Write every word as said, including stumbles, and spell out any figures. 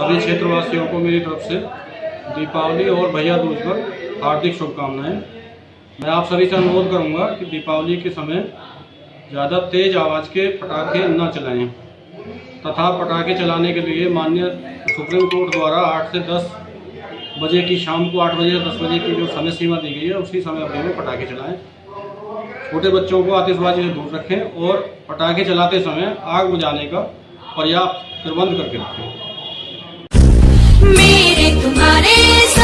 सभी क्षेत्रवासियों को मेरी तरफ से दीपावली और भैया दूज पर हार्दिक शुभकामनाएं। मैं आप सभी से अनुरोध करूंगा कि दीपावली के समय ज़्यादा तेज आवाज़ के पटाखे न चलाएं तथा पटाखे चलाने के लिए माननीय सुप्रीम कोर्ट द्वारा आठ से दस बजे की शाम को आठ बजे से दस बजे की जो समय सीमा दी गई है उसी समय अवधि में पटाखे चलाएं। छोटे बच्चों को आतिशबाजी से दूर रखें और पटाखे चलाते समय आग बुझाने का पर्याप्त प्रबंध करके रखें। मेरे तुम्हारे